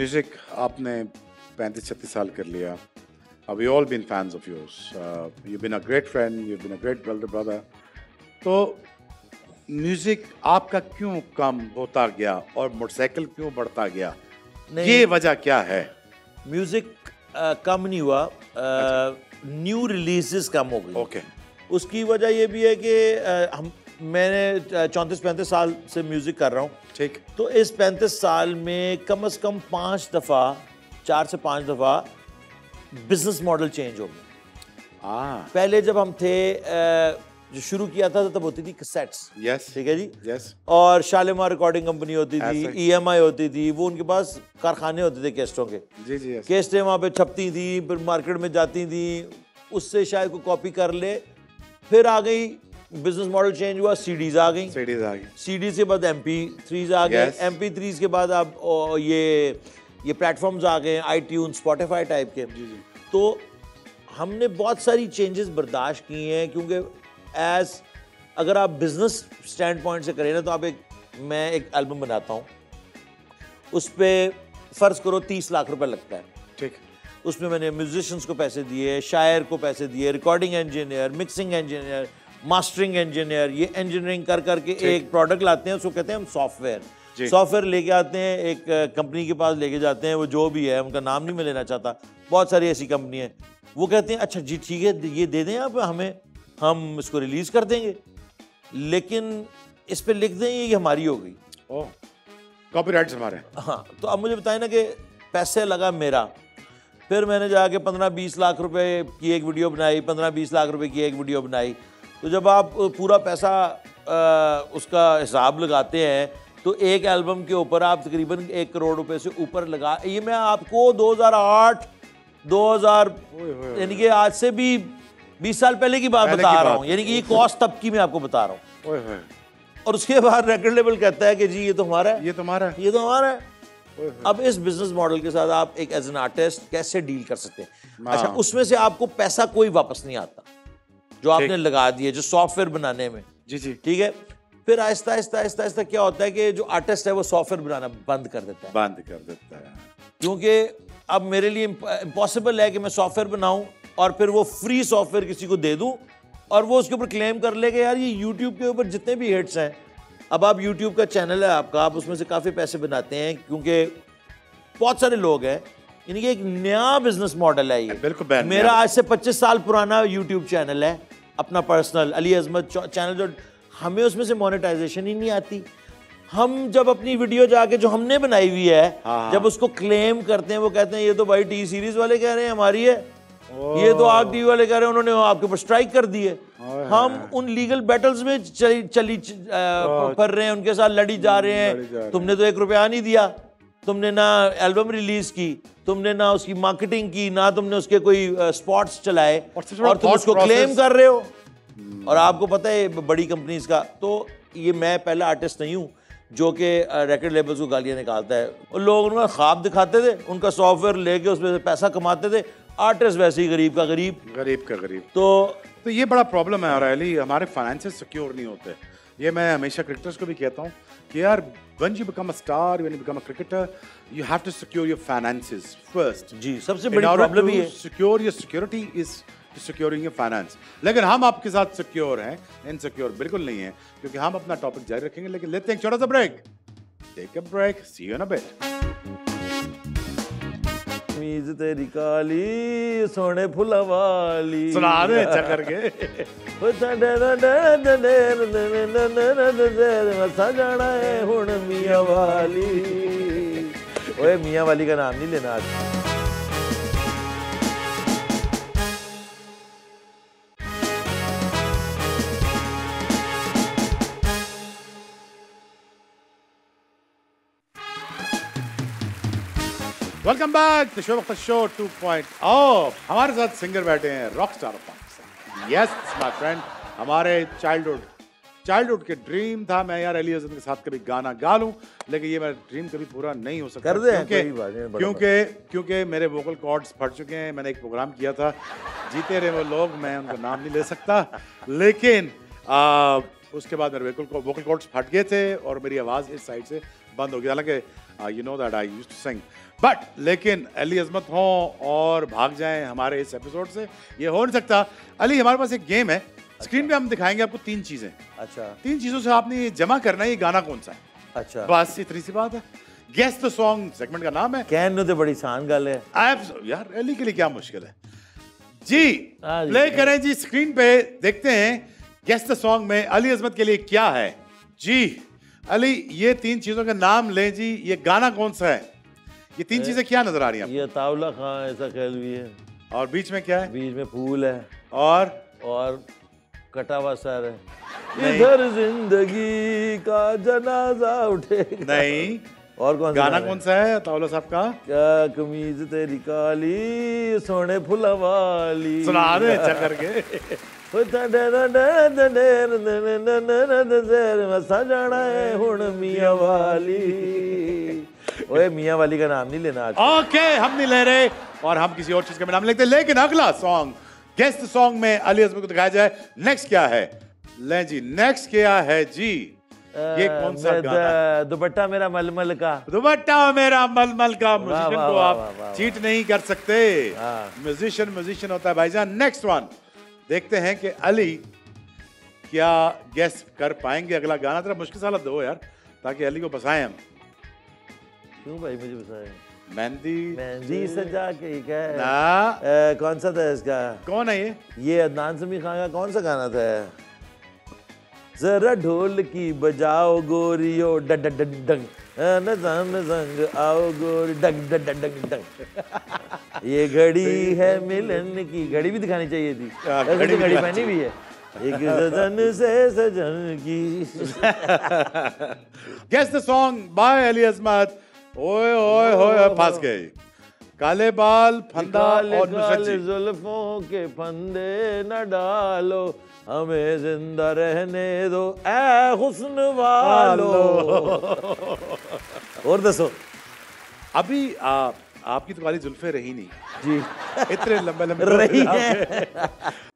Music आपने 35-36 साल कर लिया. We all been fans of yours. You've been a great friend. You've been a great brother. तो music आपका क्यों कम होता गया और मोटरसाइकिल क्यों बढ़ता गया? ये वजह क्या है? म्यूजिक कम नहीं हुआ, न्यू रिलीजेस कम हो गई. ओके. उसकी वजह ये भी है कि मैंने 34-35 साल से म्यूजिक कर रहा हूँ. ठीक. तो इस 35 साल में कम से कम 4 से 5 दफ़ा बिजनेस मॉडल चेंज हो गया. पहले जब हम थे जो शुरू किया था तब होती थी कैसेट्स. यस. ठीक है जी. यस. और शालीमार रिकॉर्डिंग कंपनी होती थी, EMI होती थी, वो उनके पास कारखाने होते थे कैसेटों के. जी जी. कैसेटें वहाँ पे छपती थी, फिर मार्केट में जाती थी, उससे शायद कोई कॉपी कर ले. फिर आ गई बिजनेस मॉडल चेंज हुआ, सीडीज आ गई. सीडीज के बाद MP3s आ गए. MP3s के बाद अब ये प्लेटफॉर्म्स आ गए, iTunes, Spotify टाइप के. तो हमने बहुत सारी चेंजेस बर्दाश्त की हैं, क्योंकि अगर आप बिजनेस स्टैंड पॉइंट से करें ना, तो मैं एक एल्बम बनाता हूँ, उस पर फर्ज करो 30 लाख रुपए लगता है. ठीक. उसमें मैंने म्यूजिशियंस को पैसे दिए, शायर को पैसे दिए, recording engineer, mixing engineer, mastering engineer, ये इंजीनियरिंग कर करके एक प्रोडक्ट लाते हैं, उसको कहते हैं हम सॉफ्टवेयर. सॉफ्टवेयर लेके आते हैं, एक कंपनी के पास लेके जाते हैं, वो जो भी है, उनका नाम नहीं मैं लेना चाहता, बहुत सारी ऐसी कंपनी है. वो कहते हैं अच्छा जी ठीक है, ये दे दें आप हमें, हम इसको रिलीज कर देंगे, लेकिन इस पे लिख दें ये हमारी हो गई. कॉपीराइट्स हमारे. हाँ. तो अब मुझे बताएं ना कि पैसे लगा मेरा. फिर मैंने जाके 15-20 लाख रुपए की एक वीडियो बनाई, 15-20 लाख रुपए की एक वीडियो बनाई. तो जब आप पूरा पैसा उसका हिसाब लगाते हैं, तो एक एल्बम के ऊपर आप तकरीबन 1 करोड़ रुपए से ऊपर लगा. ये मैं आपको 2008-2000 यानी कि आज से भी 20 साल पहले की बात बता रहा हूँ. यानी कि ये कॉस्ट तब की मैं आपको बता रहा हूँ. और उसके बाद रिकॉर्ड लेबल कहता है कि जी ये तो हमारा है, ये तो हमारा है, ये तो हमारा है. अब इस बिजनेस मॉडल के साथ आप एक एज एन आर्टिस्ट कैसे डील कर सकते हैं? अच्छा, उसमें से आपको पैसा कोई वापस नहीं आता जो आपने लगा दिए, जो सॉफ्टवेयर बनाने में. जी जी. ठीक है. फिर आहिस्ता आहिस्ता क्या होता है कि जो आर्टिस्ट है वो सॉफ्टवेयर बनाना बंद कर देता है. क्योंकि अब मेरे लिए इम्पॉसिबल है कि मैं सॉफ्टवेयर बनाऊं और फिर वो फ्री सॉफ्टवेयर किसी को दे दूं और वो उसके ऊपर क्लेम कर ले कि यार ये यूट्यूब के ऊपर जितने भी हिट्स हैं. अब आप यूट्यूब का चैनल है आपका, आप उसमें से काफ़ी पैसे बनाते हैं, क्योंकि बहुत सारे लोग हैं. यानी कि एक नया बिजनेस मॉडल है ये. बिल्कुल. मेरा आज से 25 साल पुराना यूट्यूब चैनल है अपना पर्सनल, अली अजमत चैनल, जो हमें उसमें से मोनेटाइजेशन ही नहीं आती. हम जब अपनी वीडियो जाके जो हमने बनाई हुई है, जब उसको क्लेम करते हैं, वो कहते हैं ये तो भाई टी सीरीज वाले कह रहे हैं हमारी है, ये तो आग टीवी वाले कह रहे हैं उन्होंने आपके ऊपर स्ट्राइक कर दी है. हम उन लीगल बैटल्स में चली पड़ रहे हैं, उनके साथ लड़ी जा रहे हैं. तुमने तो 1 रुपया नहीं दिया, तुमने ना एल्बम रिलीज की, तुमने ना उसकी मार्केटिंग की, ना तुमने उसके कोई स्पॉट्स चलाए, और तुम उसको क्लेम कर रहे हो. और आपको पता है बड़ी कंपनीज का, तो ये मैं पहला आर्टिस्ट नहीं हूँ जो कि रिकॉर्ड लेबल्स को गालियाँ निकालता है. और लोग उनका ख्वाब दिखाते थे, उनका सॉफ्टवेयर लेके उसमें से पैसा कमाते थे. आर्टिस्ट वैसे ही गरीब का गरीब. तो ये बड़ा प्रॉब्लम है अली, हमारे फाइनेंसेस सिक्योर नहीं होते. ये मैं हमेशा क्रिकेटर्स को भी कहता हूँ कि यार when you become a star, when you become a cricketer, you have to secure your finances first. जी, सबसे बड़ी प्रॉब्लम ये है. Secure your security is securing your finance. लेकिन हम आपके साथ सिक्योर हैं, इनसिक्योर बिल्कुल नहीं है, क्योंकि हम अपना टॉपिक जारी रखेंगे. लेकिन लेते हैं एक छोटा सा break. Take a break. See you in a bit. मीज तेरी काली सोने फुला वाली सुना दे अच्छा करके. मसा जाना है हुण मियां वाली. ओए मियां वाली का नाम नहीं लेना आज. Welcome back the show 2.0. हमारे साथ सिंगर बैठे हैं, rock star of Pakistan. Yes my friend, हमारे चाइल्डहुड के ड्रीम था मैं यार अली अज़म के साथ कभी गाना गा लूं, लेकिन ये मेरा ड्रीम कभी पूरा नहीं हो सकता. क्योंकि मेरे वोकल कॉर्ड्स फट चुके हैं. मैंने एक प्रोग्राम किया था, जीते रहे वो लोग, मैं उनका नाम नहीं ले सकता, लेकिन उसके बाद मेरे बिल्कुल वोकल कॉर्ड्स फट गए थे और मेरी आवाज़ इस साइड से बंद हो गई। हालांकि you know that I used to sing but लेकिन अली अजमत हो और भाग जाएं हमारे इस एपिसोड से, ये हो नहीं सकता। अली, हमारे पास एक गेम है, स्क्रीन पे हम दिखाएंगे आपको 3 चीजें। अच्छा। 3 चीजों से आपने ये जमा करना है ये गाना कौन सा है। अच्छा, बस इतनी सी बात है। गेस द सॉन्ग सेगमेंट का नाम है। कहने तो बड़ी आसान गल है यार, अली के लिए क्या मुश्किल है जी। हाँ जी, प्ले करें जी स्क्रीन पे, देखते हैं गेस द सॉन्ग में अली अजमत के लिए क्या है जी। अली, ये 3 चीजों के नाम लें जी, ये गाना कौन सा है। ये 3 चीजें क्या नजर आ रही हैं? ये तावला खां ऐसा ख्याल भी है। और बीच में क्या है? बीच में फूल है और कटा हुआ सर है। इधर जिंदगी का जनाजा उठेगा। नहीं। और कौन गाना कौन सा है तावला साहब का? क्या कमीज तेरी काली सोने फुला वाली। सुना दे चल करके। जाना है हुण मियां वाली। ओए, मियां वाली का नाम नहीं लेना आज। ओके, हम नहीं ले रहे और हम किसी और चीज का भी नाम लेते हैं। लेकिन अगला सॉन्ग, गेस्ट सॉन्ग में अली अजमत को दिखाया जाए। नेक्स्ट क्या है? ले जी, नेक्स्ट क्या है जी? ये कौन सा गाना? दुपट्टा मेरा मलमल का। दुपट्टा मेरा मलमल का। म्यूजिशियन को आप चीट नहीं कर सकते। म्यूजिशियन होता है भाईजान। नेक्स्ट वन, देखते हैं कि अली क्या गेस कर पाएंगे। अगला गाना तेरा मुश्किल साला दो यार, ताकि अली को बसाएं हम। क्यों भाई मुझे बसाएं? मेहंदी सजा के क्या है ना? कौन सा था इसका? कौन है ये अदनान समी खान का कौन सा गाना था? जरा ढोल की बजाओ गोरियो डग डग डग डग संग आओ गोरी डग डग डग डग डग। ये घड़ी है मिलन की। घड़ी भी दिखानी चाहिए थी। घड़ी पहनी भी है। एक सजन से सजन की। Guess the song by Ali Azmat. ओए ओए ओए, फंस गए। काले बाल फंदा और काले जुल्फों के फंदे न डालो, हमें जिंदा रहने दो ऐ हुस्न वालो। और दसो। अभी आपकी तो काली जुल्फे रही नहीं जी, इतने लंबे लंबे रही है।